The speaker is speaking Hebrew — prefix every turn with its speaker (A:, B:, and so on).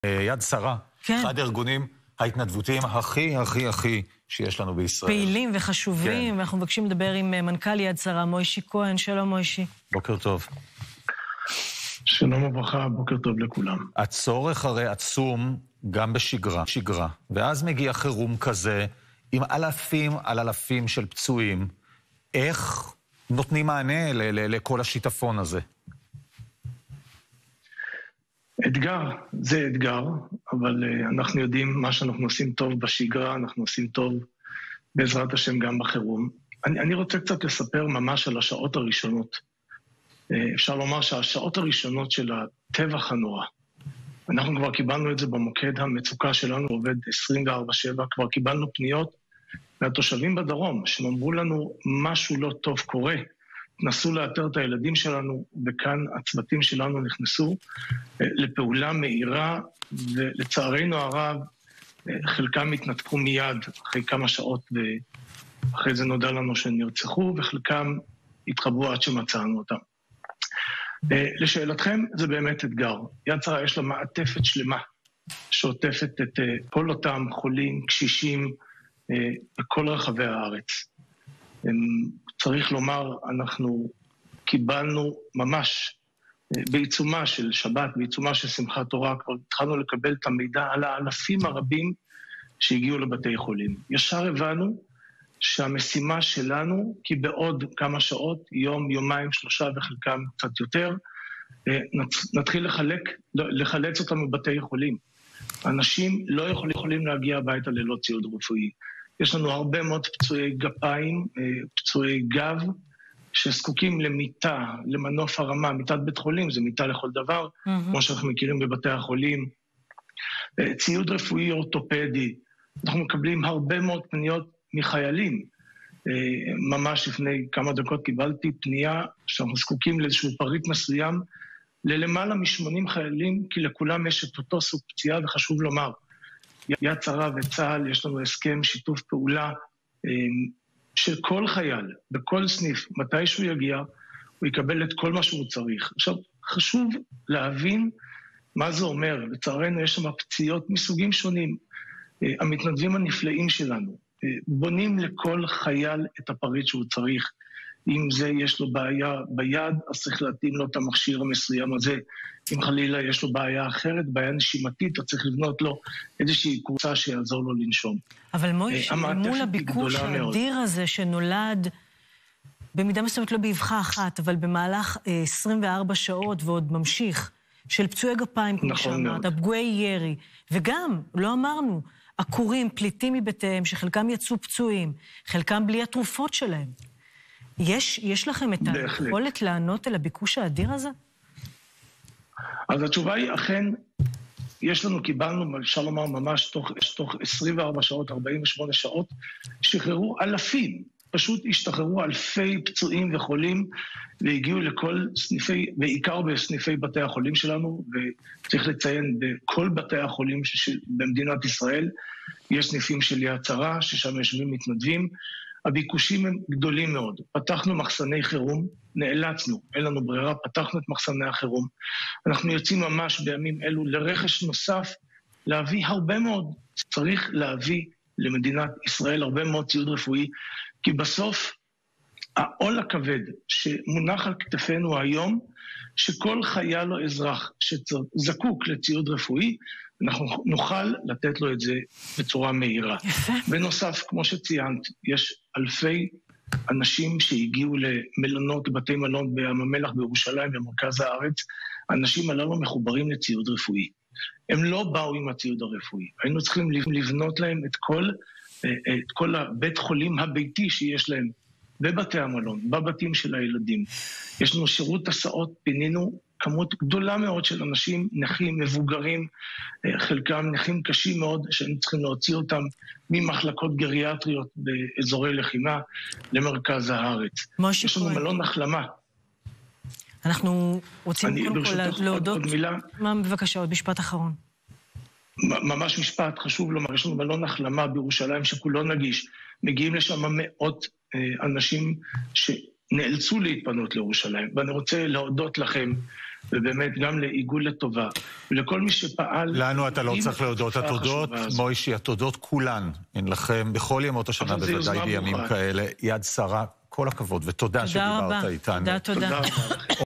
A: יד שרה,
B: כן.
A: אחד הארגונים ההתנדבותיים הכי שיש לנו בישראל.
B: פעילים וחשובים,
A: כן.
B: ואנחנו מבקשים לדבר עם מנכ"ל יד שרה, מוישי כהן. שלום מוישי.
A: בוקר טוב.
C: שלום וברכה, בוקר טוב לכולם.
A: הצורך הרי עצום גם בשגרה, ואז מגיע חירום כזה עם אלפים על אלפים של פצועים. איך נותנים מענה לכל השיטפון הזה?
C: זה אתגר, אבל אנחנו יודעים מה שאנחנו עושים טוב בשגרה, אנחנו עושים טוב בעזרת השם גם בחירום. אני רוצה קצת לספר ממש על השעות הראשונות. אפשר לומר שהשעות הראשונות של הטבח הנורא, אנחנו כבר קיבלנו את זה במוקד המצוקה שלנו, עובד 24/7, כבר קיבלנו פניות מהתושבים בדרום, שאמרו לנו משהו לא טוב קורה, נסו לאתר את הילדים שלנו, וכאן הצוותים שלנו נכנסו לפעולה מהירה, ולצערנו הרב, חלקם התנתקו מיד אחרי כמה שעות, ואחרי זה נודע לנו שנרצחו, וחלקם התחברו עד שמצאנו אותם. לשאלתכם, זה באמת אתגר. יד שרה יש לה מעטפת שלמה, שעוטפת את כל אותם חולים, קשישים, בכל רחבי הארץ. צריך לומר, אנחנו קיבלנו ממש בעיצומה של שבת, בעיצומה של שמחת תורה, כבר התחלנו לקבל את המידע על האלפים הרבים שהגיעו לבתי חולים. ישר הבנו שהמשימה שלנו, כי בעוד כמה שעות, יום, יומיים, 3 וחלקם קצת יותר, נתחיל לחלץ אותם מבתי חולים. אנשים לא יכולים להגיע הביתה ללא ציוד רפואי. יש לנו הרבה מאוד פצועי גפיים, פצועי גב, שזקוקים למיטה, למנוף הרמה, מיטת בית חולים, זה מיטה לכל דבר, כמו שאנחנו מכירים בבתי החולים. ציוד רפואי אורתופדי, אנחנו מקבלים הרבה מאוד פניות מחיילים. ממש לפני כמה דקות קיבלתי פנייה שאנחנו זקוקים לאיזשהו פריט מסוים, ללמעלה מ-80 חיילים, כי לכולם יש את אותו סוג פציעה, וחשוב לומר, יד שרה וצה"ל, יש לנו הסכם שיתוף פעולה של כל חייל, בכל סניף, מתי שהוא יגיע, הוא יקבל את כל מה שהוא צריך. עכשיו, חשוב להבין מה זה אומר. לצערנו יש שם פציעות מסוגים שונים. המתנדבים הנפלאים שלנו בונים לכל חייל את הפריט שהוא צריך. אם זה יש לו בעיה ביד, אז צריך להתאים לו את המכשיר המסוים הזה. אם חלילה יש לו בעיה אחרת, בעיה נשימתית, אז צריך לבנות לו איזושהי קבוצה שיעזור לו לנשום.
B: אבל מוישי, מול הביקוש האדיר הזה שנולד, במידה מסוימת לא באבחה אחת, אבל במהלך 24 שעות ועוד ממשיך, של פצועי גפיים, כמו שאמרת, פגועי ירי, וגם, לא אמרנו, עקורים, פליטים מבתיהם, שחלקם יצאו פצועים, חלקם בלי התרופות שלהם. יש לכם את היכולת לענות על הביקוש האדיר הזה?
C: אז התשובה היא, אכן, יש לנו, קיבלנו, אפשר לומר ממש תוך 24 שעות, 48 שעות, שחררו אלפים, פשוט השתחררו אלפי פצועים וחולים, והגיעו לכל סניפי, בעיקר בסניפי בתי החולים שלנו, וצריך לציין, בכל בתי החולים במדינת ישראל, יש סניפים של יד שרה, ששם יושבים מתנדבים, הביקושים הם גדולים מאוד. פתחנו מחסני חירום, נאלצנו, אין לנו ברירה, פתחנו את מחסני החירום. אנחנו יוצאים ממש בימים אלו לרכש נוסף, להביא הרבה מאוד, צריך להביא למדינת ישראל הרבה מאוד ציוד רפואי, כי בסוף העול הכבד שמונח על כתפינו היום, שכל חייל או אזרח שזקוק לציוד רפואי, אנחנו נוכל לתת לו את זה בצורה מהירה. בנוסף, כמו שציינת, יש אלפי אנשים שהגיעו למלונות, בתי מלון בים המלח בירושלים, במרכז הארץ. האנשים הללו מחוברים לציוד רפואי. הם לא באו עם הציוד הרפואי. היינו צריכים לבנות להם את כל הבית חולים הביתי שיש להם בבתי המלון, בבתים של הילדים. יש לנו שירות הסעות, פינינו כמות גדולה מאוד של אנשים, נכים, מבוגרים, חלקם נכים קשים מאוד, שהיינו צריכים להוציא אותם ממחלקות גריאטריות באזורי לחימה למרכז הארץ. יש לנו מלון החלמה.
B: אנחנו רוצים קודם כל להודות. בבקשה, עוד משפט אחרון.
C: ממש משפט, חשוב לומר, יש לנו מלון החלמה בירושלים שכולו נגיש. מגיעים לשם מאות אנשים שנאלצו להתפנות לירושלים. ואני רוצה להודות לכם ובאמת גם לעיגול לטובה, ולכל מי שפעל...
A: לנו אתה לא צריך להודות, התודות, מוישי, התודות כולן, אין לכם בכל ימות השנה בוודאי בימים כאלה, יד שרה, כל הכבוד, ותודה שדיברת איתנו.
B: תודה רבה. תודה.